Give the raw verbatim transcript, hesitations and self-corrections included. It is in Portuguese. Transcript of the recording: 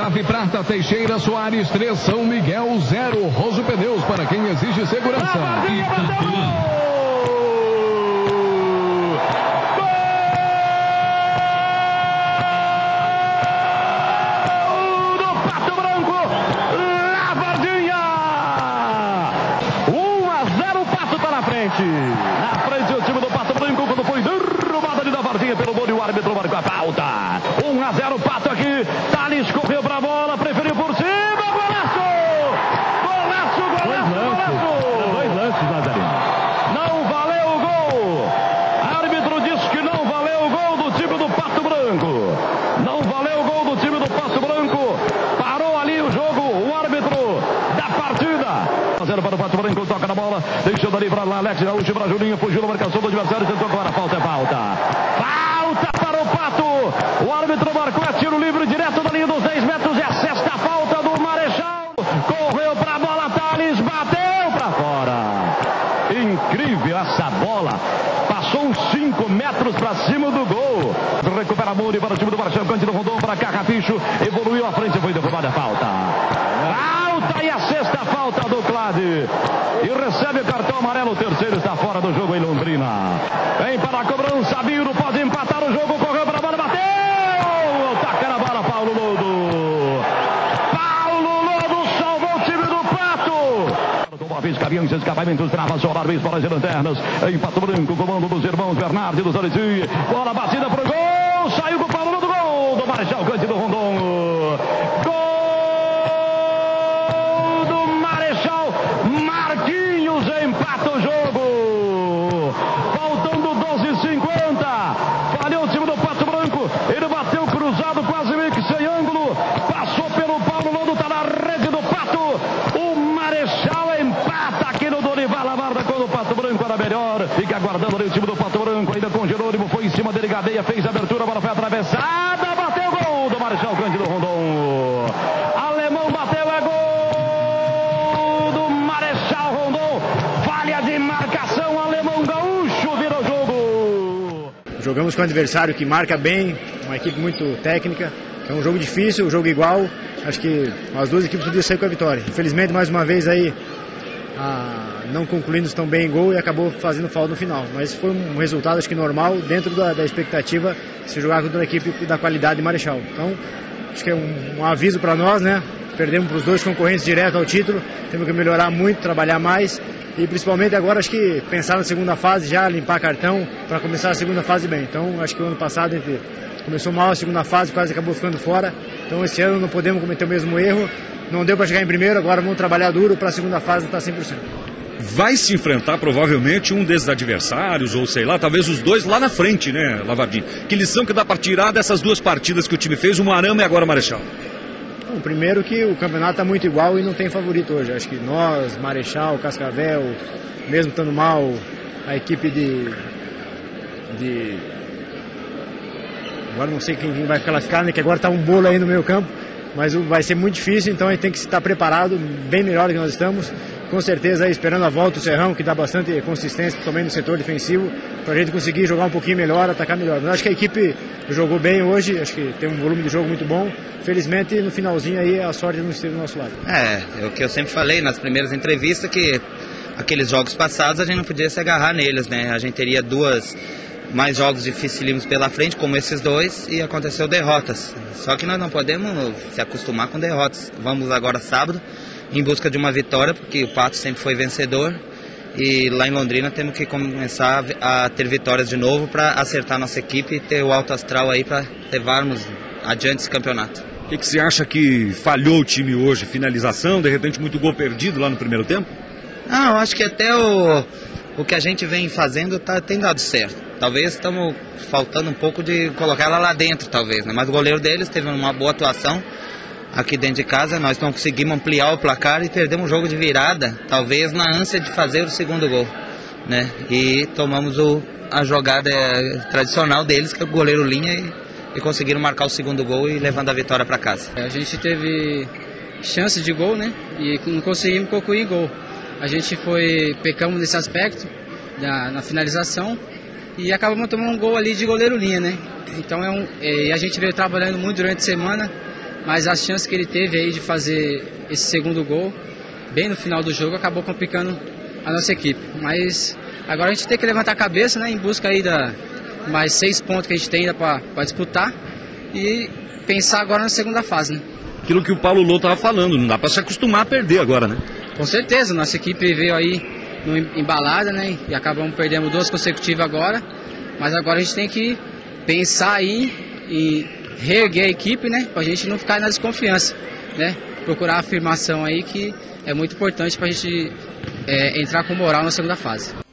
Nave Prata, Teixeira Soares três, São Miguel zero. Roso Pneus para quem exige segurança. Na frente o time do Pato Branco, quando foi derrubado ali da Varginha pelo gol, e o árbitro marcou a falta. um a zero Pato aqui. Thales correu pra bola, preferiu por cima. Golaço! Golaço, golaço, golaço! Dois lances, Nazarino. Não valeu o gol. Árbitro diz que não valeu o gol do time do Pato Branco. Não valeu o gol do time do Pato Branco. Parou ali o jogo, o árbitro da partida. Fazendo para o Pato Branco, toca na bola, deixou dali para lá, Alex Gaúcho, para Juninho, fugiu na marcação do adversário, tentou agora, falta é falta. Falta para o Pato, o árbitro marcou, é tiro livre direto da linha dos dez metros, é a sexta falta do Marechal, correu para a bola, Thales, bateu para fora. Incrível essa bola, passou uns cinco metros para cima do gol. Recupera a Muri para o time do Marechal, Cândido Rondon para Carrapicho, evoluiu à frente, foi derrubada a falta. Falta e a sexta falta do Clade. E recebe o cartão amarelo, o terceiro está fora do jogo em Londrina. Vem para a cobrança, Biro pode empatar o jogo, correu para a bola, bateu! Taca na bola, Paulo Lodo. Paulo Lodo salvou o time do Pato. Tomou a vez, caminhões, escapamentos, travas, solares, bolas de lanternas. Em Pato Branco, comando dos irmãos Bernardo e dos Alesi. Bola batida pro gol, saiu com o Paulo Lodo, gol do Marechal Cândido Rondon. Gol! Empata o jogo, faltando doze e cinquenta, falhou o time do Pato Branco, ele bateu cruzado, quase meio que sem ângulo, passou pelo Paulo Lodo, tá na rede do Pato, o Marechal empata aqui no Dorival Lamarda, quando o Pato Branco era melhor, fica aguardando ali o time do Pato Branco, ainda com o Jerônimo, foi em cima dele, Gadeia fez a abertura, a bola foi atravessada, bateu o gol do Marechal Cândido Rondon, alemão bateu, é gol! De marcação, alemão Gaúcho vira o jogo. Jogamos com um adversário que marca bem, uma equipe muito técnica. É um jogo difícil, um jogo igual. Acho que as duas equipes podiam sair com a vitória. Infelizmente, mais uma vez aí, ah, não concluindo tão bem em gol e acabou fazendo falta no final. Mas foi um resultado, acho que normal, dentro da, da expectativa de se jogar contra uma equipe da qualidade de Marechal. Então, acho que é um, um aviso para nós, né? Perdemos para os dois concorrentes direto ao título. Temos que melhorar muito, trabalhar mais. E principalmente agora acho que pensar na segunda fase já, limpar cartão para começar a segunda fase bem. Então acho que o ano passado a gente começou mal a segunda fase, quase acabou ficando fora. Então esse ano não podemos cometer o mesmo erro. Não deu para chegar em primeiro, agora vamos trabalhar duro para a segunda fase estar cem por cento. Vai se enfrentar provavelmente um desses adversários, ou sei lá, talvez os dois lá na frente, né, Lavardinho? Que lição que dá para tirar dessas duas partidas que o time fez, o Moarama e agora o Marechal? Bom, primeiro que o campeonato está muito igual e não tem favorito hoje. Acho que nós, Marechal, Cascavel, mesmo estando mal, a equipe de... de... Agora não sei quem vai classificar, né? Que agora está um bolo aí no meio campo, mas vai ser muito difícil, então a gente tem que estar preparado, bem melhor do que nós estamos. Com certeza aí, esperando a volta do Serrão, que dá bastante consistência também no setor defensivo, para a gente conseguir jogar um pouquinho melhor, atacar melhor. Mas acho que a equipe jogou bem hoje, acho que tem um volume de jogo muito bom. Felizmente, no finalzinho aí, a sorte não esteve do nosso lado. É, é o que eu sempre falei nas primeiras entrevistas, que aqueles jogos passados a gente não podia se agarrar neles, né? A gente teria duas, mais jogos dificílimos pela frente, como esses dois, e aconteceu derrotas. Só que nós não podemos se acostumar com derrotas. Vamos agora sábado, em busca de uma vitória, porque o Pato sempre foi vencedor. E lá em Londrina temos que começar a ter vitórias de novo para acertar nossa equipe e ter o alto astral aí para levarmos adiante esse campeonato. O que, que você acha que falhou o time hoje? Finalização, de repente muito gol perdido lá no primeiro tempo? Ah, eu acho que até o, o que a gente vem fazendo tá, tem dado certo. Talvez estamos faltando um pouco de colocar ela lá dentro, talvez, né? Mas o goleiro deles teve uma boa atuação aqui dentro de casa. Nós não conseguimos ampliar o placar e perdemos um jogo de virada, talvez na ânsia de fazer o segundo gol, né? E tomamos o, a jogada tradicional deles, que é o goleiro linha, e, e conseguiram marcar o segundo gol e levando a vitória para casa. A gente teve chance de gol, né? E não conseguimos concluir gol. A gente foi, pecamos nesse aspecto, na, na finalização, e acabamos tomando um gol ali de goleiro linha, né? Então é um, é, a gente veio trabalhando muito durante a semana, mas as chances que ele teve aí de fazer esse segundo gol, bem no final do jogo, acabou complicando a nossa equipe. Mas agora a gente tem que levantar a cabeça, né, em busca aí da mais seis pontos que a gente tem ainda para disputar e pensar agora na segunda fase, né? Aquilo que o Paulo Lô estava falando, não dá para se acostumar a perder agora, né? Com certeza, nossa equipe veio aí no embalada, né, e acabamos perdendo duas consecutivas agora, mas agora a gente tem que pensar aí e reerguer a equipe, né, pra gente não ficar na desconfiança, né, procurar a afirmação aí que é muito importante pra gente é, entrar com moral na segunda fase.